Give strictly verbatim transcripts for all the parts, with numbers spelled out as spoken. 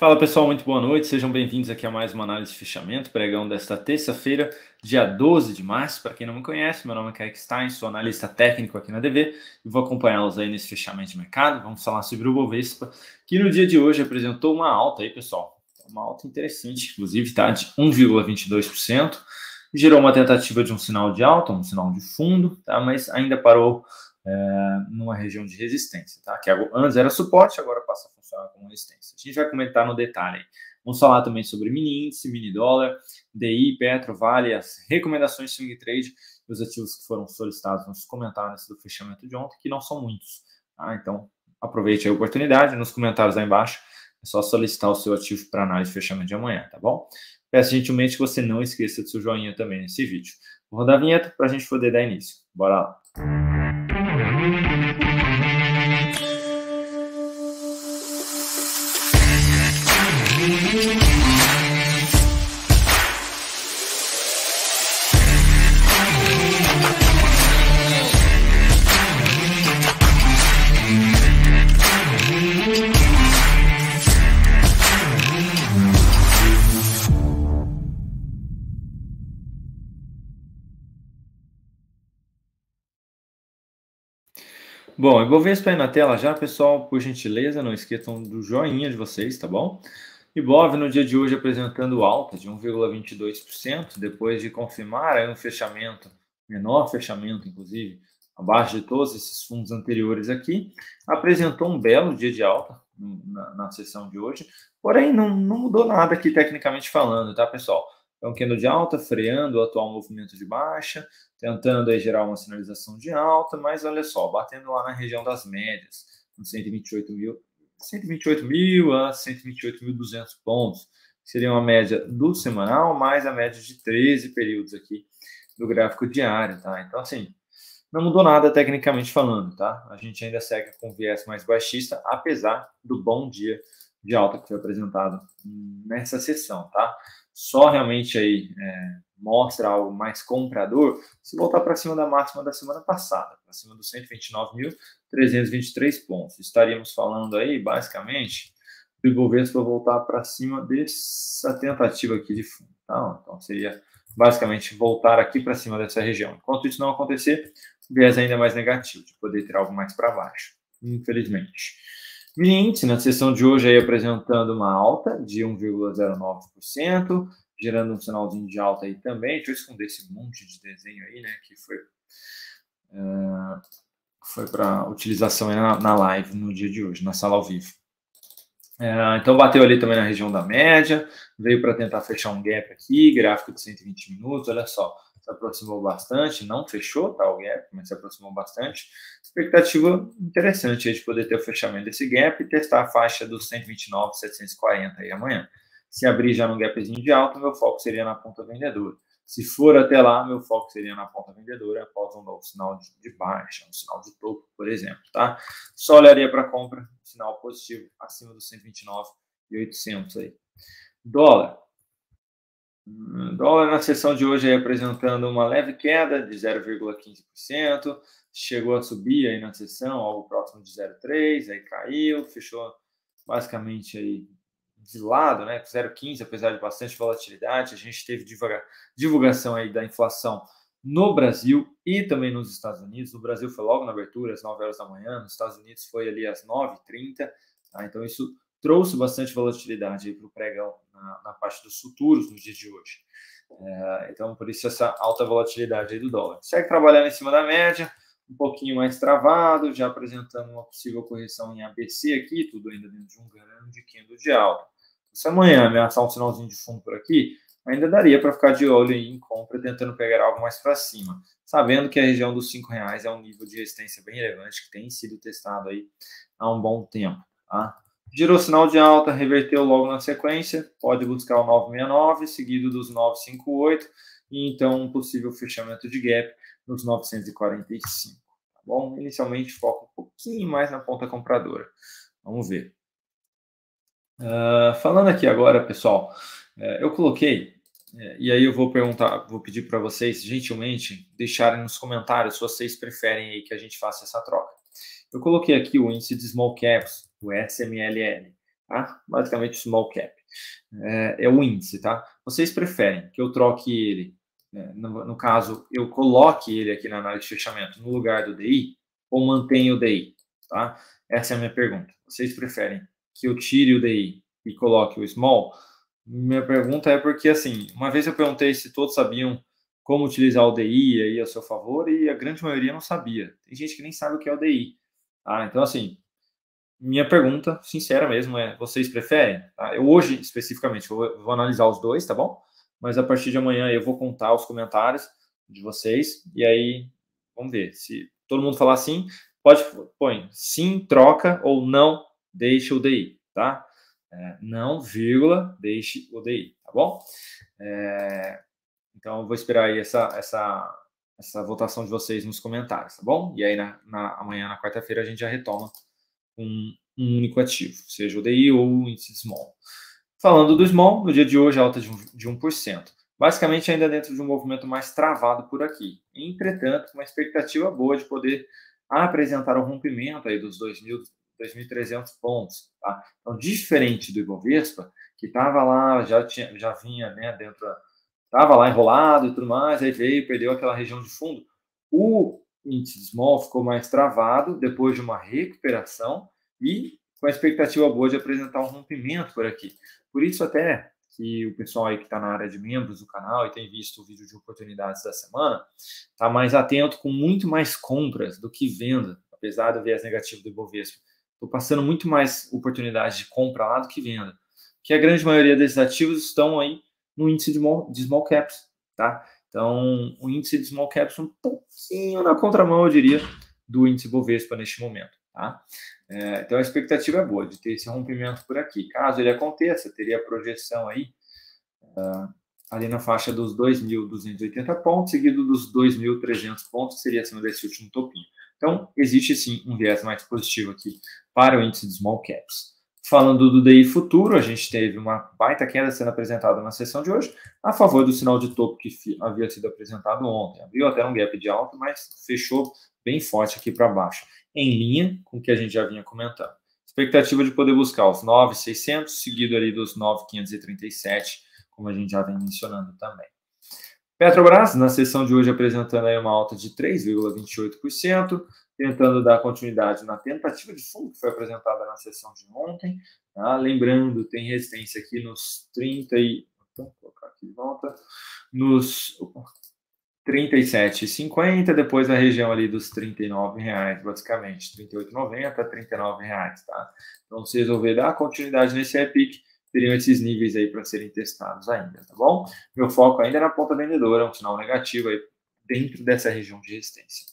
Fala pessoal, muito boa noite, sejam bem-vindos aqui a mais uma análise de fechamento, pregão desta terça-feira, dia doze de março. Para quem não me conhece, meu nome é Kaique Stein, sou analista técnico aqui na D V e vou acompanhá-los aí nesse fechamento de mercado. Vamos falar sobre o Bovespa, que no dia de hoje apresentou uma alta aí, pessoal, uma alta interessante, inclusive, tá, de um vírgula vinte e dois por cento, gerou uma tentativa de um sinal de alta, um sinal de fundo, tá, mas ainda parou É, numa região de resistência, tá? Que antes era suporte, agora passa a funcionar como resistência. A gente vai comentar no detalhe aí. Vamos falar também sobre mini índice, mini dólar, D I, Petro, Vale, as recomendações de swing trade e os ativos que foram solicitados nos comentários do fechamento de ontem, que não são muitos, tá? Então, aproveite a oportunidade, nos comentários aí embaixo, é só solicitar o seu ativo para análise de fechamento de amanhã, tá bom? Peço gentilmente que você não esqueça do seu joinha também nesse vídeo. Vou rodar a vinheta para a gente poder dar início. Bora lá! Bom, eu vou ver isso aí na tela já, pessoal, por gentileza, não esqueçam do joinha de vocês, tá bom? Ibov no dia de hoje apresentando alta de um vírgula vinte e dois por cento, depois de confirmar aí um fechamento, menor fechamento, inclusive, abaixo de todos esses fundos anteriores aqui, apresentou um belo dia de alta na, na sessão de hoje, porém não, não mudou nada aqui tecnicamente falando, tá, pessoal? Então, candle de alta, freando o atual movimento de baixa, tentando aí gerar uma sinalização de alta, mas olha só, batendo lá na região das médias, com cento e vinte e oito mil, cento e vinte e oito mil a cento e vinte e oito mil e duzentos pontos, seria uma média do semanal, mais a média de treze períodos aqui do gráfico diário, tá? Então, assim, não mudou nada tecnicamente falando, tá? A gente ainda segue com viés mais baixista, apesar do bom dia de alta que foi apresentado nessa sessão, tá? Só realmente aí é, mostra algo mais comprador se voltar para cima da máxima da semana passada, para cima dos cento e vinte e nove mil trezentos e vinte e três pontos. Estaríamos falando aí, basicamente, do Ibovespa voltar para cima dessa tentativa aqui de fundo, tá? Então, seria basicamente voltar aqui para cima dessa região. Enquanto isso não acontecer, o viés ainda é mais negativo, de poder ter algo mais para baixo, infelizmente. Mini índice na sessão de hoje aí apresentando uma alta de um vírgula zero nove por cento, gerando um sinalzinho de alta aí também. Deixa eu esconder esse monte de desenho aí, né, que foi, uh, foi para utilização aí na, na live no dia de hoje, na sala ao vivo. Uh, então bateu ali também na região da média, veio para tentar fechar um gap aqui, gráfico de cento e vinte minutos, olha só, se aproximou bastante, não fechou, tá, o gap, mas se aproximou bastante. Expectativa interessante aí de poder ter o fechamento desse gap e testar a faixa dos cento e vinte e nove mil setecentos e quarenta aí amanhã. Se abrir já no gapzinho de alta, meu foco seria na ponta vendedora. Se for até lá, meu foco seria na ponta vendedora após um novo sinal de, de baixa, um sinal de topo, por exemplo, tá? Só olharia para compra, um sinal positivo acima dos cento e vinte e nove mil e oitocentos aí. Dólar. Dólar na sessão de hoje aí apresentando uma leve queda de zero vírgula quinze por cento, chegou a subir aí na sessão, algo próximo de zero vírgula três, aí caiu, fechou basicamente aí de lado, né, zero vírgula quinze, apesar de bastante volatilidade. A gente teve divulgação aí da inflação no Brasil e também nos Estados Unidos. No Brasil foi logo na abertura, às nove horas da manhã, nos Estados Unidos foi ali às nove e trinta, tá? Então isso trouxe bastante volatilidade para o pregão na, na parte dos futuros no dia de hoje. É, então, por isso, essa alta volatilidade aí do dólar. Segue trabalhando em cima da média, um pouquinho mais travado, já apresentando uma possível correção em A B C aqui, tudo ainda dentro de um grande candle de alta. Se amanhã ameaçar um sinalzinho de fundo por aqui, ainda daria para ficar de olho em compra, tentando pegar algo mais para cima, sabendo que a região dos cinco reais é um nível de resistência bem relevante que tem sido testado aí há um bom tempo, tá? Girou sinal de alta, reverteu logo na sequência, pode buscar o nove sessenta e nove, seguido dos nove cinquenta e oito, e então um possível fechamento de gap nos novecentos e quarenta e cinco. Tá bom? Inicialmente foca um pouquinho mais na ponta compradora. Vamos ver. Uh, falando aqui agora, pessoal, uh, eu coloquei, uh, e aí eu vou perguntar, vou pedir para vocês, gentilmente, deixarem nos comentários se vocês preferem aí que a gente faça essa troca. Eu coloquei aqui o índice de Small Caps, o S M L L. tá? Basicamente small cap. É, é o índice, tá? Vocês preferem que eu troque ele, né, no, no caso, eu coloque ele aqui na análise de fechamento no lugar do D I ou mantenha o D I, tá? Essa é a minha pergunta. Vocês preferem que eu tire o D I e coloque o small? Minha pergunta é porque, assim, uma vez eu perguntei se todos sabiam como utilizar o D I aí a seu favor e a grande maioria não sabia. Tem gente que nem sabe o que é o D I. Tá? Então, assim, minha pergunta, sincera mesmo, é: vocês preferem? Tá? Eu hoje, especificamente, vou, vou analisar os dois, tá bom? Mas a partir de amanhã eu vou contar os comentários de vocês e aí vamos ver. Se todo mundo falar sim, pode, põe sim, troca, ou não, deixa o D I, tá? É, não, vírgula, deixe o D I, tá bom? É, então, eu vou esperar aí essa, essa, essa votação de vocês nos comentários, tá bom? E aí, na, na, amanhã, na quarta-feira, a gente já retoma um, um único ativo, seja o D I ou o índice small. Falando do small, no dia de hoje, alta de, um, de um por cento. Basicamente, ainda dentro de um movimento mais travado por aqui. Entretanto, uma expectativa boa de poder apresentar um rompimento aí dos dois mil, dois mil e trezentos pontos. Tá? Então, diferente do Ibovespa, que estava lá, já, tinha, já vinha né, dentro, estava lá enrolado e tudo mais, aí veio, perdeu aquela região de fundo. O índice small ficou mais travado depois de uma recuperação e com a expectativa boa de apresentar um rompimento por aqui. Por isso até que o pessoal aí que está na área de membros do canal e tem visto o vídeo de oportunidades da semana, está mais atento com muito mais compras do que venda, apesar do viés negativo do Ibovespa. Estou passando muito mais oportunidades de compra lá do que venda, que a grande maioria desses ativos estão aí no índice de small, de small caps, tá? Então, o índice de small caps um pouquinho na contramão, eu diria, do índice Bovespa neste momento, tá? É, então, a expectativa é boa de ter esse rompimento por aqui. Caso ele aconteça, teria a projeção aí uh, ali na faixa dos dois mil duzentos e oitenta pontos, seguido dos dois mil e trezentos pontos, que seria acima desse último topinho. Então, existe sim um viés mais positivo aqui para o índice de small caps. Falando do D I futuro, a gente teve uma baita queda sendo apresentada na sessão de hoje, a favor do sinal de topo que havia sido apresentado ontem. Abriu até um gap de alta, mas fechou bem forte aqui para baixo, em linha com o que a gente já vinha comentando. Expectativa de poder buscar os nove mil e seiscentos, seguido ali dos nove mil quinhentos e trinta e sete, como a gente já vem mencionando também. Petrobras, na sessão de hoje, apresentando aí uma alta de três vírgula vinte e oito por cento, tentando dar continuidade na tentativa de fundo que foi apresentada na sessão de ontem. Tá? Lembrando, tem resistência aqui nos trinta e... Vou colocar aqui de volta. Nos trinta e sete reais e cinquenta centavos, depois a região ali dos trinta e nove reais, basicamente. trinta e oito reais e noventa centavos, trinta e nove reais, tá? Então, se resolver dar continuidade nesse repique, teriam esses níveis aí para serem testados ainda, tá bom? Meu foco ainda é na ponta vendedora, é um sinal negativo aí dentro dessa região de resistência.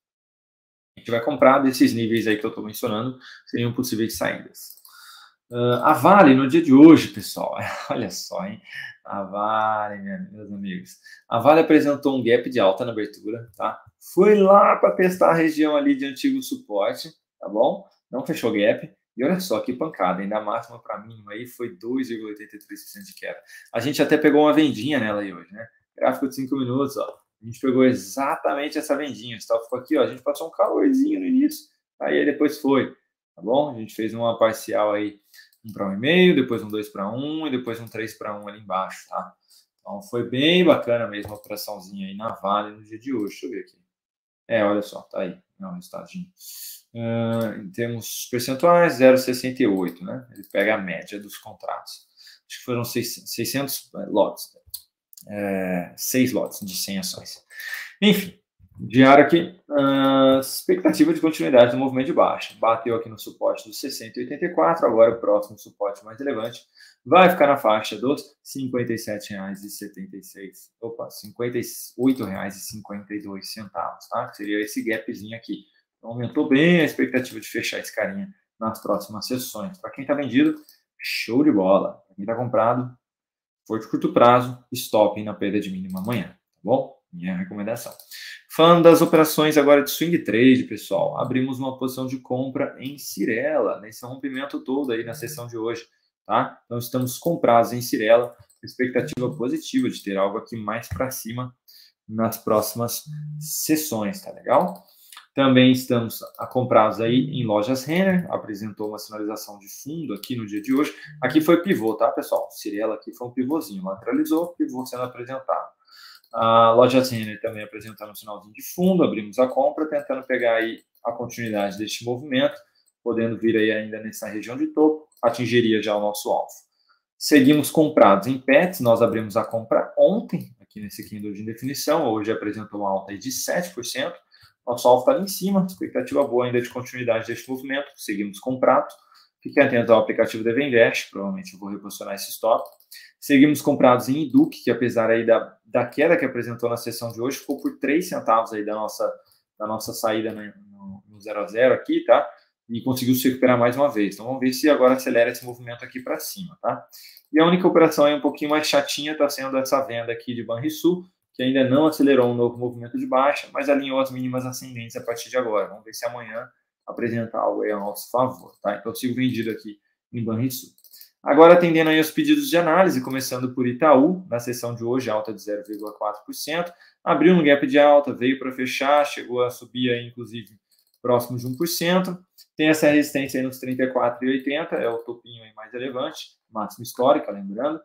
A gente vai comprar desses níveis aí que eu estou mencionando, seriam possíveis saídas. Uh, a Vale, no dia de hoje, pessoal, olha só, hein? A Vale, meus amigos. A Vale apresentou um gap de alta na abertura, tá? Foi lá para testar a região ali de antigo suporte, tá bom? Não fechou gap. E olha só que pancada, ainda a máxima para mínima aí foi dois vírgula oitenta e três por cento de queda. A gente até pegou uma vendinha nela aí hoje, né? Gráfico de cinco minutos, ó. A gente pegou exatamente essa vendinha. Então, ficou aqui, ó. A gente passou um calorzinho no início, aí depois foi, tá bom? A gente fez uma parcial aí, um para um e meio, depois um dois para um e depois um três para um ali embaixo, tá? Então, foi bem bacana mesmo a operaçãozinha aí na Vale no dia de hoje. Deixa eu ver aqui. É, olha só, tá aí, é um resultadinho. Uh, em termos percentuais, zero vírgula sessenta e oito, né? Ele pega a média dos contratos. Acho que foram seiscentos lotes, é, seis lotes de cem ações. Enfim, diário aqui, uh, expectativa de continuidade do movimento de baixa. Bateu aqui no suporte dos sessenta e oitenta e quatro, agora o próximo suporte mais relevante vai ficar na faixa dos cinquenta e sete reais e setenta e seis, opa, cinquenta e oito reais e cinquenta e dois centavos, tá? Que seria esse gapzinho aqui. Então, aumentou bem a expectativa de fechar esse carinha nas próximas sessões. Para quem está vendido, show de bola. Para quem está comprado, for de curto prazo, stop na perda de mínima amanhã, tá bom? Minha recomendação. Falando das operações agora de swing trade, pessoal, abrimos uma posição de compra em Cyrela, nesse rompimento todo aí na sessão de hoje, tá? Então, estamos comprados em Cyrela, expectativa positiva de ter algo aqui mais para cima nas próximas sessões, tá legal? Também estamos comprados aí em lojas Renner, apresentou uma sinalização de fundo aqui no dia de hoje. Aqui foi pivô, tá, pessoal? Cirela aqui foi um pivôzinho, lateralizou, pivô sendo apresentado. A lojas Renner também apresentando um sinalzinho de fundo, abrimos a compra, tentando pegar aí a continuidade deste movimento, podendo vir aí ainda nessa região de topo, atingiria já o nosso alvo. Seguimos comprados em Pets, nós abrimos a compra ontem, aqui nesse candle de definição, hoje apresentou uma alta aí de sete por cento, nosso alvo está ali em cima, expectativa boa ainda de continuidade deste movimento, seguimos comprado, fiquem atentos ao aplicativo D V Invest, provavelmente eu vou reposicionar esse stop. Seguimos comprados em Educ, que apesar aí da, da queda que apresentou na sessão de hoje, ficou por três centavos aí da nossa, da nossa saída no, no zero a zero aqui, tá? E conseguiu se recuperar mais uma vez. Então vamos ver se agora acelera esse movimento aqui para cima, tá? E a única operação aí um pouquinho mais chatinha está sendo essa venda aqui de Banrisul, que ainda não acelerou um novo movimento de baixa, mas alinhou as mínimas ascendentes a partir de agora. Vamos ver se amanhã apresentar algo aí a nosso favor, tá? Então eu sigo vendido aqui em Banrisul. Agora atendendo aí os pedidos de análise, começando por Itaú, na sessão de hoje, alta de zero vírgula quatro por cento, abriu um gap de alta, veio para fechar, chegou a subir aí, inclusive, próximo de um por cento, tem essa resistência aí nos trinta e quatro reais e oitenta centavos, é o topinho aí mais relevante, máxima histórica, lembrando.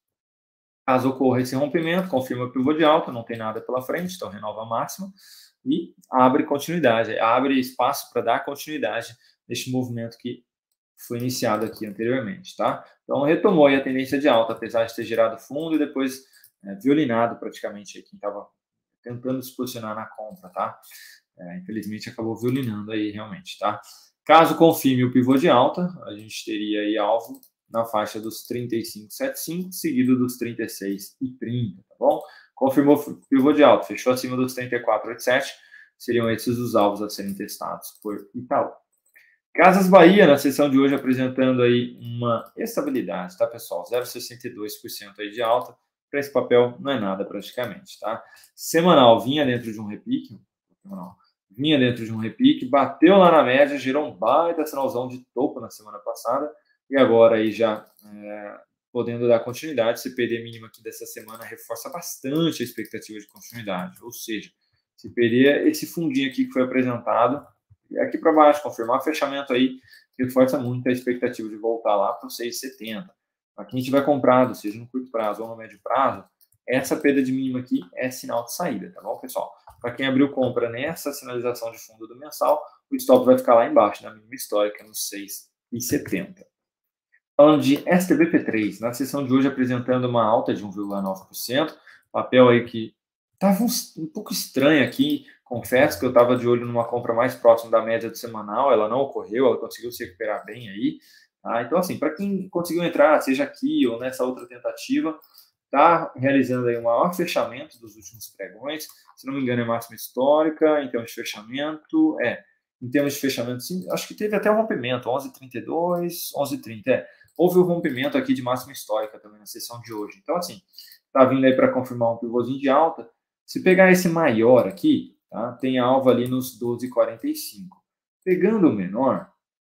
Caso ocorra esse rompimento, confirma o pivô de alta, não tem nada pela frente, então renova a máxima e abre continuidade, abre espaço para dar continuidade neste movimento que foi iniciado aqui anteriormente, tá? Então retomou aí a tendência de alta, apesar de ter gerado fundo e depois é, violinado praticamente aí quem estava tentando se posicionar na compra, tá? É, infelizmente acabou violinando aí realmente, tá? Caso confirme o pivô de alta, a gente teria aí alvo na faixa dos trinta e cinco vírgula setenta e cinco, seguido dos trinta e seis vírgula trinta, tá bom? Confirmou o pivô de alta, fechou acima dos trinta e quatro vírgula oitenta e sete, seriam esses os alvos a serem testados por Itaú. Casas Bahia, na sessão de hoje, apresentando aí uma estabilidade, tá, pessoal? zero vírgula sessenta e dois por cento aí de alta, para esse papel não é nada praticamente, tá? Semanal vinha dentro de um repique, semanal, vinha dentro de um repique, bateu lá na média, gerou um baita sinalzão de topo na semana passada, e agora aí já é, podendo dar continuidade, C P D mínimo aqui dessa semana reforça bastante a expectativa de continuidade, ou seja, C P D, esse fundinho aqui que foi apresentado, aqui para baixo, confirmar fechamento aí, reforça muito a expectativa de voltar lá para os seis vírgula setenta. Para quem tiver comprado, seja no curto prazo ou no médio prazo, essa perda de mínima aqui é sinal de saída, tá bom, pessoal? Para quem abriu compra nessa sinalização de fundo do mensal, o stop vai ficar lá embaixo, na mínima histórica, nos seis vírgula setenta. Falando de S T B P três, na sessão de hoje apresentando uma alta de um vírgula nove por cento, papel aí que estava um, um pouco estranho aqui, confesso que eu estava de olho numa compra mais próxima da média do semanal, ela não ocorreu, ela conseguiu se recuperar bem aí, tá? Então assim, para quem conseguiu entrar, seja aqui ou nessa outra tentativa, está realizando aí o maior fechamento dos últimos pregões, se não me engano é máxima histórica, em termos de fechamento, é, em termos de fechamento, sim, acho que teve até um rompimento, onze vírgula trinta e dois, onze vírgula trinta, é, houve o um rompimento aqui de máxima histórica também na sessão de hoje. Então, assim, tá vindo aí para confirmar um pivôzinho de alta. Se pegar esse maior aqui, tá, tem alvo ali nos doze vírgula quarenta e cinco. Pegando o menor,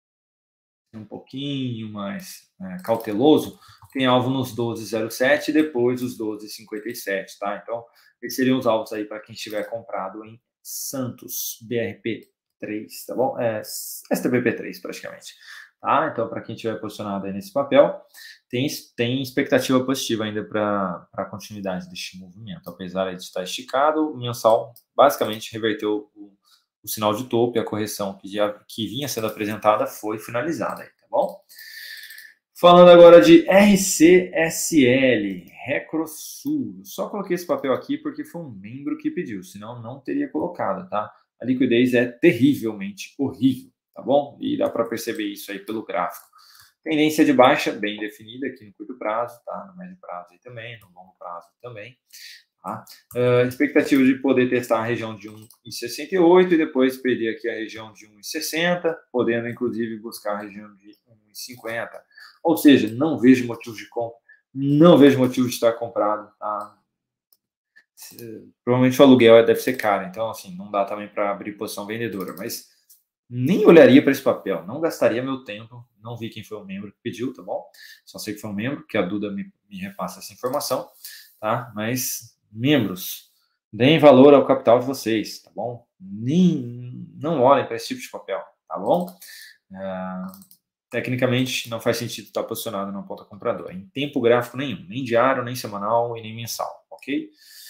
um pouquinho mais é, cauteloso, tem alvo nos doze vírgula zero sete e depois os doze vírgula cinquenta e sete, tá? Então, esses seriam os alvos aí para quem estiver comprado em Santos B R P três, tá bom? É, S T B P três praticamente. Tá? Então, para quem estiver posicionado aí nesse papel, tem, tem expectativa positiva ainda para a continuidade deste movimento. Apesar de estar esticado, o mensal basicamente reverteu o, o sinal de topo e a correção que, já, que vinha sendo apresentada foi finalizada, aí, tá bom? Falando agora de R C S L, Recrosul. Só coloquei esse papel aqui porque foi um membro que pediu, senão não teria colocado, tá? A liquidez é terrivelmente horrível. Tá bom? E dá para perceber isso aí pelo gráfico. Tendência de baixa bem definida aqui no curto prazo, tá? No médio prazo aí também, no longo prazo também. Tá? Uh, expectativa de poder testar a região de um vírgula sessenta e oito e depois perder aqui a região de um vírgula sessenta, podendo inclusive buscar a região de um vírgula cinquenta. Ou seja, não vejo motivo de compra, não vejo motivo de estar comprado. Tá? Provavelmente o aluguel deve ser caro, então assim, não dá também para abrir posição vendedora, mas nem olharia para esse papel, não gastaria meu tempo, não vi quem foi o membro que pediu, tá bom? Só sei que foi um membro, que a Duda me, me repassa essa informação, tá? Mas, membros, deem valor ao capital de vocês, tá bom? Nem, não olhem para esse tipo de papel, tá bom? Uh, tecnicamente, não faz sentido estar posicionado na ponta compradora, em tempo gráfico nenhum, nem diário, nem semanal e nem mensal, ok?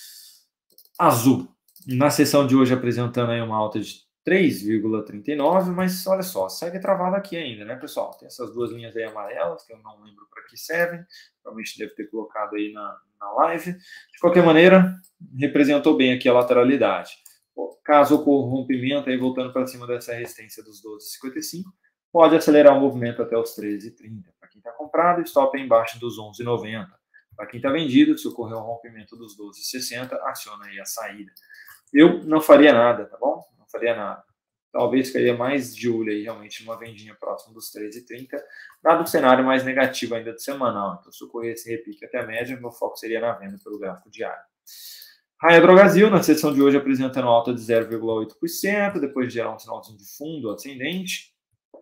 Azul, na sessão de hoje apresentando aí uma alta de três vírgula trinta e nove, mas olha só, segue travado aqui ainda, né, pessoal? Tem essas duas linhas aí amarelas, que eu não lembro para que servem, provavelmente deve ter colocado aí na, na live. De qualquer maneira, representou bem aqui a lateralidade. Caso ocorra um rompimento, aí voltando para cima dessa resistência dos doze vírgula cinquenta e cinco, pode acelerar o movimento até os treze vírgula trinta. Para quem está comprado, stop é embaixo dos onze vírgula noventa. Para quem está vendido, se ocorrer um rompimento dos doze vírgula sessenta, aciona aí a saída. Eu não faria nada, tá bom? Não faria nada. Talvez ficaria mais de olho aí, realmente, numa vendinha próxima dos treze vírgula trinta, dado o cenário mais negativo ainda do semanal. Então, se ocorrer esse repique até a média, meu foco seria na venda pelo gráfico diário. Raia Drogasil, na sessão de hoje, apresentando alta de zero vírgula oito por cento, depois de gerar um sinalzinho de fundo ascendente.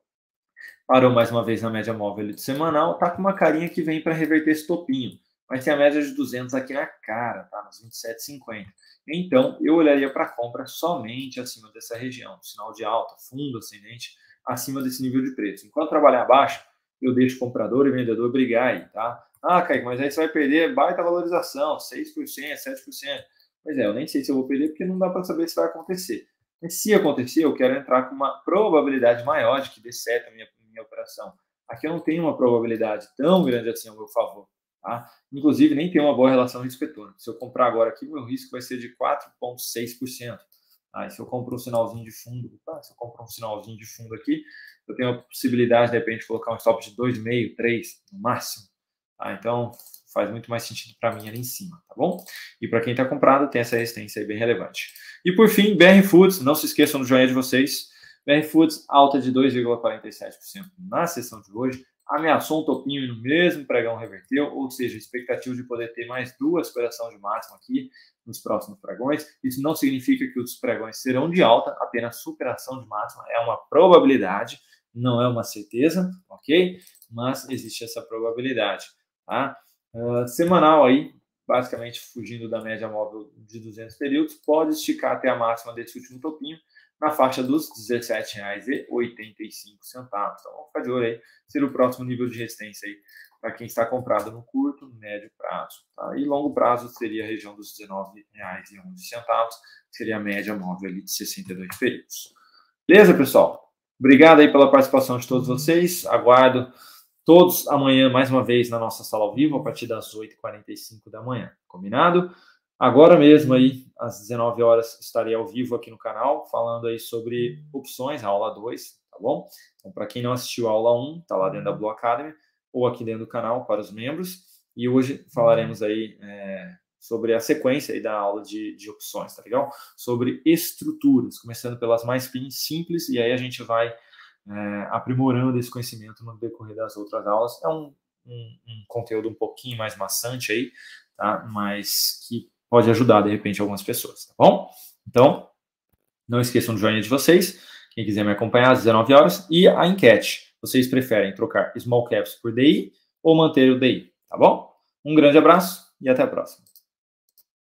Parou mais uma vez na média móvel de semanal, tá com uma carinha que vem para reverter esse topinho. Mas tem a média de duzentos aqui na cara, tá? Nos vinte e sete vírgula cinquenta. Então, eu olharia para a compra somente acima dessa região, sinal de alta, fundo ascendente, acima desse nível de preço. Enquanto trabalhar abaixo, eu deixo comprador e vendedor brigar aí, tá? Ah, Kaique, mas aí você vai perder baita valorização, seis por cento, sete por cento. Pois é, eu nem sei se eu vou perder, porque não dá para saber se vai acontecer. Mas se acontecer, eu quero entrar com uma probabilidade maior de que dê certo a minha, minha operação. Aqui eu não tenho uma probabilidade tão grande assim ao meu favor. Tá? Inclusive, nem tem uma boa relação risco-retorno. Se eu comprar agora aqui, o meu risco vai ser de quatro vírgula seis por cento. Tá? E se eu compro um sinalzinho de fundo, tá? se eu compro um sinalzinho de fundo aqui, eu tenho a possibilidade, de repente, de colocar um stop de dois vírgula cinco, três no máximo. Tá? Então, faz muito mais sentido para mim ali em cima, tá bom? E para quem está comprado, tem essa resistência aí bem relevante. E por fim, B R Foods, não se esqueçam do joinha de vocês. B R Foods, alta de dois vírgula quarenta e sete por cento na sessão de hoje. Ameaçou um topinho e no mesmo pregão reverteu, ou seja, expectativa de poder ter mais duas operações de máximo aqui nos próximos pregões. Isso não significa que os pregões serão de alta, apenas superação de máxima é uma probabilidade, não é uma certeza, ok? Mas existe essa probabilidade, tá? Uh, semanal aí, basicamente fugindo da média móvel de duzentos períodos, pode esticar até a máxima desse último topinho, na faixa dos dezessete reais e oitenta e cinco centavos. Então, vamos ficar de olho aí, ser o próximo nível de resistência aí, para quem está comprado no curto, médio prazo. Tá? E longo prazo seria a região dos dezenove reais e onze centavos, seria a média móvel ali de sessenta e dois períodos. Beleza, pessoal? Obrigado aí pela participação de todos vocês, aguardo todos amanhã, mais uma vez, na nossa sala ao vivo, a partir das oito e quarenta e cinco da manhã. Combinado? Agora mesmo, aí, às dezenove horas, estarei ao vivo aqui no canal, falando aí sobre opções, a aula dois, tá bom? Então, para quem não assistiu a aula um, tá lá dentro da Blue Academy, ou aqui dentro do canal para os membros. E hoje falaremos aí é, sobre a sequência aí da aula de, de opções, tá legal? Sobre estruturas, começando pelas mais simples, e aí a gente vai É, aprimorando esse conhecimento no decorrer das outras aulas. É um, um, um conteúdo um pouquinho mais maçante aí, tá? Mas que pode ajudar, de repente, algumas pessoas, tá bom? Então, não esqueçam do joinha de vocês, quem quiser me acompanhar às dezenove horas, e a enquete. Vocês preferem trocar small caps por D I ou manter o D I, tá bom? Um grande abraço e até a próxima.